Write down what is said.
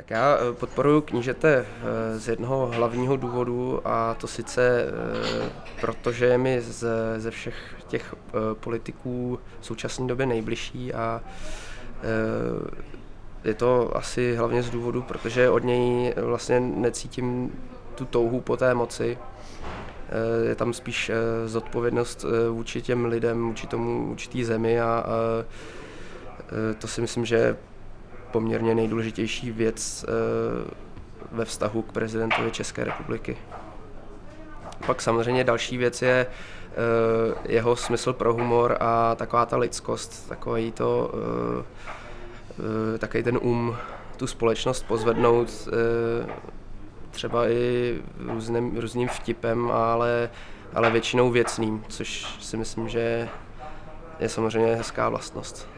Tak já podporuji knížete z jednoho hlavního důvodu, a to sice protože je mi ze všech těch politiků v současné době nejbližší, a je to asi hlavně z důvodu, protože od něj vlastně necítím tu touhu po té moci. Je tam spíš zodpovědnost vůči těm lidem, vůči té zemi, a to si myslím, že je poměrně nejdůležitější věc ve vztahu k prezidentovi České republiky. Pak samozřejmě další věc je jeho smysl pro humor a taková ta lidskost, takový ten tu společnost pozvednout třeba i různým vtipem, ale většinou věcným, což si myslím, že je samozřejmě hezká vlastnost.